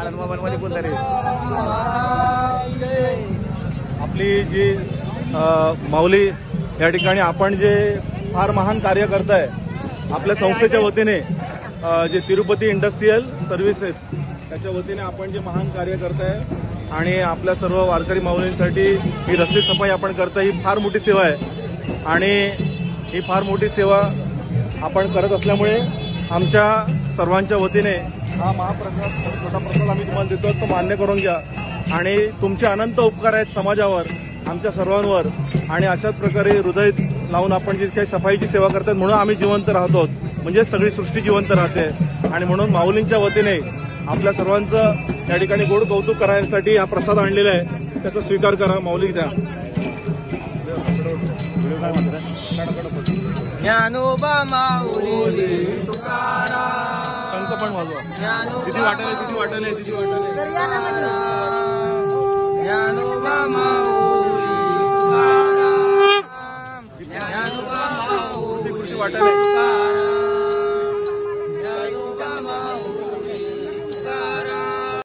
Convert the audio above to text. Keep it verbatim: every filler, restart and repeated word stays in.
आपली जी माऊली या ठिकाणी आपण जे फार महान कार्य करताय आपल्या संस्थेच्या वतीने, जे तिरुपती इंडस्ट्रियल सर्व्हिसेस त्याच्या वतीने आपण जे महान कार्य करताय आणि आपल्या सर्व वारकरी माऊलींसाठी ही रस्ते सफाई आपण करताय, ही फार मोठी सेवा आहे आणि ही फार मोठी सेवा आपण करत असल्यामुळे आमच्या सर्वांच्या वतीने हा महाप्रसाद छोटा प्रसाद आम्ही तुम्हाला देतो, तो मान्य करून घ्या आणि तुमचे अनंत उपकार आहेत समाजावर, आमच्या सर्वांवर आणि अशाच प्रकारे हृदय लावून आपण जी काही सफाईची सेवा करतात म्हणून आम्ही जिवंत राहतो, म्हणजे सगळी सृष्टी जिवंत राहते आणि म्हणून माऊलींच्या वतीने आपल्या सर्वांचं या ठिकाणी गोड कौतुक करण्यासाठी हा प्रसाद आणलेला आहे, त्याचा स्वीकार करा. माऊली द्या. ज्ञानोबा माऊली तुकाराम, शंख पण वाजवा. किती वाटायला किती वाटायला किती वाटायला ज्ञानोबा माऊली तुकाराम, ज्ञानोबा माऊली वाटायला